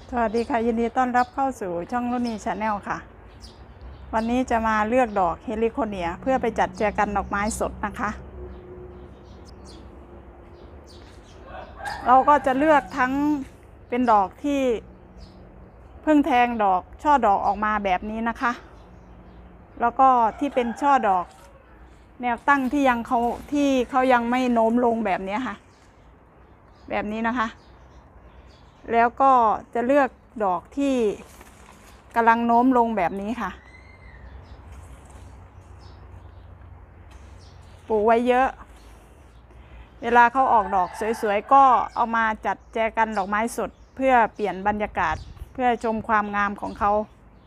สวัสดีค่ะยินดีต้อนรับเข้าสู่ช่องรุ่นนี้ชาแนลค่ะวันนี้จะมาเลือกดอกเฮลิโคเนียเพื่อไปจัดแจกันดอกไม้สดนะคะเราก็จะเลือกทั้งเป็นดอกที่เพิ่งแทงดอกช่อดอกออกมาแบบนี้นะคะแล้วก็ที่เป็นช่อดอกแนวตั้งที่เขายังไม่โน้มลงแบบนี้ค่ะแบบนี้นะคะแล้วก็จะเลือกดอกที่กำลังโน้มลงแบบนี้ค่ะปลูกไว้เยอะเวลาเขาออกดอกสวยๆก็เอามาจัดแจกันดอกไม้สดเพื่อเปลี่ยนบรรยากาศเพื่อชมความงามของเขา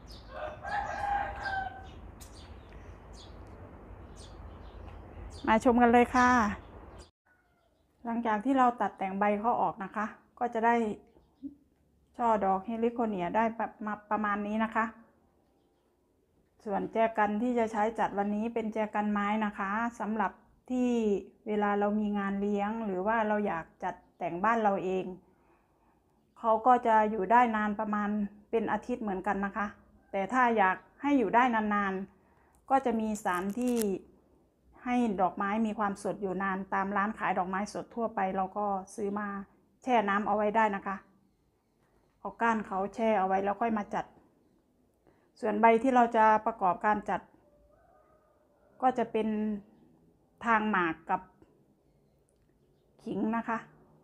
มาชมกันเลยค่ะหลังจากที่เราตัดแต่งใบเขาออกนะคะก็จะได้ช่อดอกเฮลิโคเนียได้ประมาณนี้นะคะส่วนแจกันที่จะใช้จัดวันนี้เป็นแจกันไม้นะคะสำหรับที่เวลาเรามีงานเลี้ยงหรือว่าเราอยากจัดแต่งบ้านเราเองเขาก็จะอยู่ได้นานประมาณเป็นอาทิตย์เหมือนกันนะคะแต่ถ้าอยากให้อยู่ได้นานๆก็จะมีสารที่ให้ดอกไม้มีความสดอยู่นานตามร้านขายดอกไม้สดทั่วไปเราก็ซื้อมาแช่น้ำเอาไว้ได้นะคะเอาก้านเขาแช่เอาไว้แล้วค่อยมาจัดส่วนใบที่เราจะประกอบการจัดก็จะเป็นทางหมากกับขิงนะคะ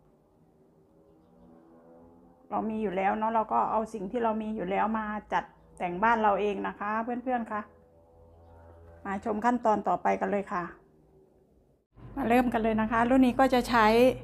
เรามีอยู่แล้วเนาะเราก็เอาสิ่งที่เรามีอยู่แล้วมาจัดแต่งบ้านเราเองนะคะเพื่อนๆค่ะมาชมขั้นตอนต่อไปกันเลยค่ะมาเริ่มกันเลยนะคะรุ่นนี้ก็จะใช้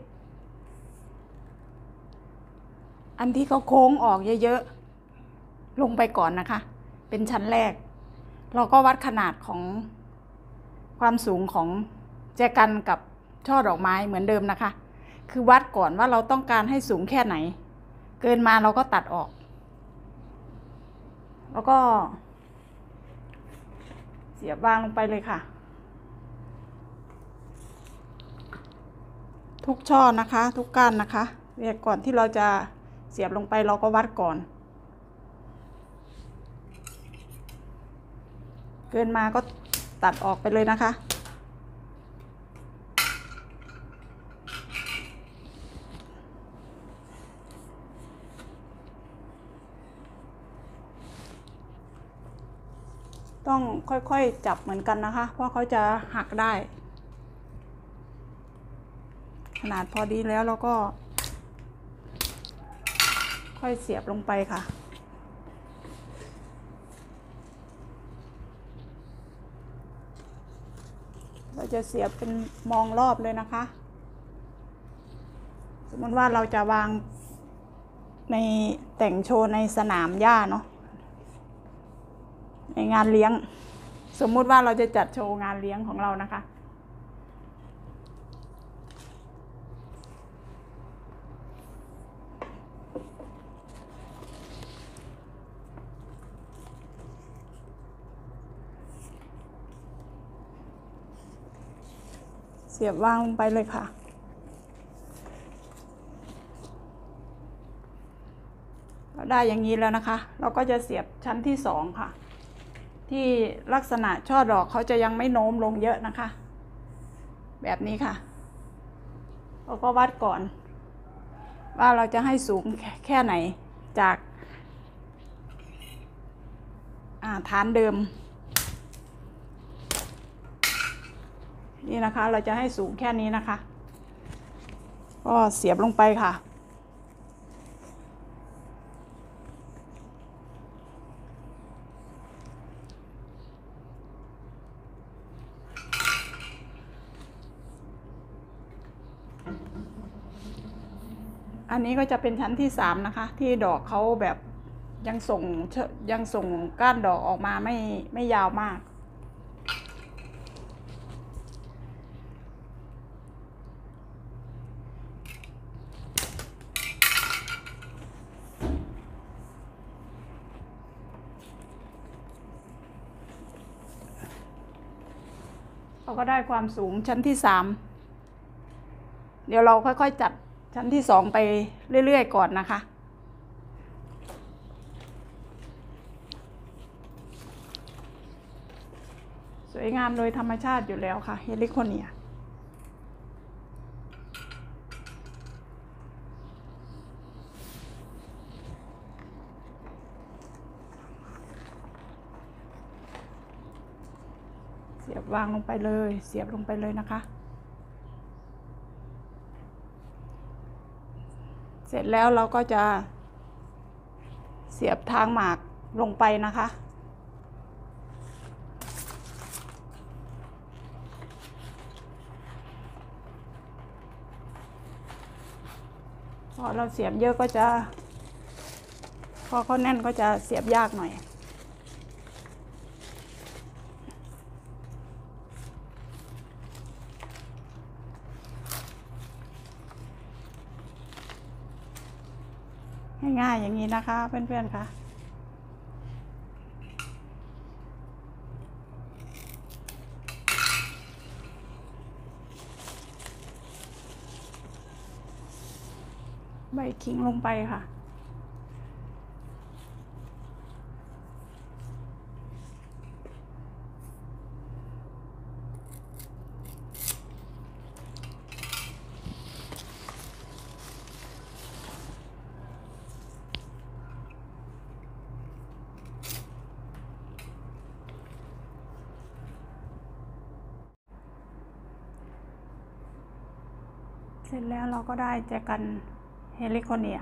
อันที่เขาโค้งออกเยอะๆลงไปก่อนนะคะเป็นชั้นแรกเราก็วัดขนาดของความสูงของแจกันกับช่อดอกไม้เหมือนเดิมนะคะคือวัดก่อนว่าเราต้องการให้สูงแค่ไหนเกินมาเราก็ตัดออกแล้วก็เสียบวางลงไปเลยค่ะทุกช่อนะคะทุกก้านนะคะเนี่ยก่อนที่เราจะเสียบลงไปเราก็วัดก่อนเกินมาก็ตัดออกไปเลยนะคะต้องค่อยๆจับเหมือนกันนะคะเพราะเขาจะหักได้ขนาดพอดีแล้วเราก็ค่อยเสียบลงไปค่ะเราจะเสียบเป็นมองรอบเลยนะคะสมมติว่าเราจะวางในแต่งโชว์ในสนามหญ้าเนาะในงานเลี้ยงสมมุติว่าเราจะจัดโชว์งานเลี้ยงของเรานะคะเสียบวางลงไปเลยค่ะได้อย่างนี้แล้วนะคะเราก็จะเสียบชั้นที่สองค่ะที่ลักษณะช่อดอกเขาจะยังไม่โน้มลงเยอะนะคะแบบนี้ค่ะเราก็วัดก่อนว่าเราจะให้สูงแค่ไหนจากฐานเดิมนี่นะคะเราจะให้สูงแค่นี้นะคะก็เสียบลงไปค่ะอันนี้ก็จะเป็นชั้นที่3นะคะที่ดอกเขาแบบยังส่งก้านดอกออกมาไม่ยาวมากเราก็ได้ความสูงชั้นที่3เดี๋ยวเราค่อยๆจัดชั้นที่2ไปเรื่อยๆก่อนนะคะสวยงามโดยธรรมชาติอยู่แล้วค่ะเฮลิโคเนียเสียบวางลงไปเลยเสียบลงไปเลยนะคะเสร็จแล้วเราก็จะเสียบทางหมากลงไปนะคะพอเราเสียบเยอะก็จะพอเขาแน่นก็จะเสียบยากหน่อยง่ายๆอย่างนี้นะคะเพื่อนๆค่ะใบขิงลงไปค่ะเสร็จแล้วเราก็ได้แจกันเฮลิโคเนีย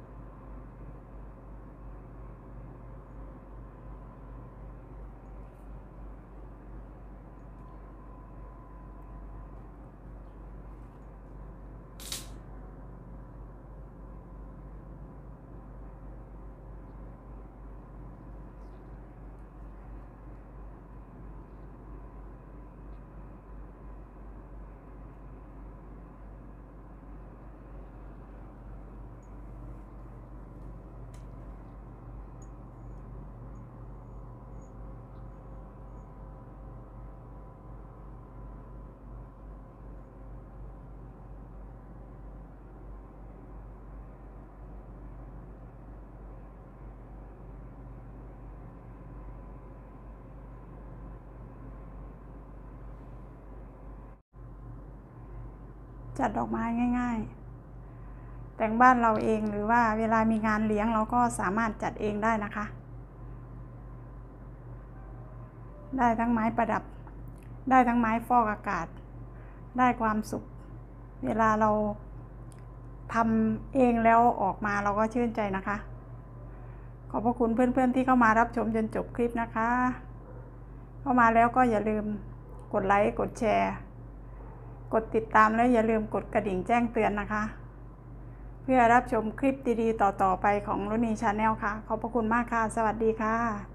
จัดดอกไม้ง่ายๆแต่งบ้านเราเองหรือว่าเวลามีงานเลี้ยงเราก็สามารถจัดเองได้นะคะได้ทั้งไม้ประดับได้ทั้งไม้ฟอกอากาศได้ความสุขเวลาเราทำเองแล้วออกมาเราก็ชื่นใจนะคะขอบพระคุณเพื่อนๆที่เข้ามารับชมจนจบคลิปนะคะเข้ามาแล้วก็อย่าลืมกดไลค์กดแชร์กดติดตามและอย่าลืมกดกระดิ่งแจ้งเตือนนะคะเพื่อรับชมคลิปดีๆต่อๆไปของรุณีชาแนลค่ะขอบพระคุณมากค่ะสวัสดีค่ะ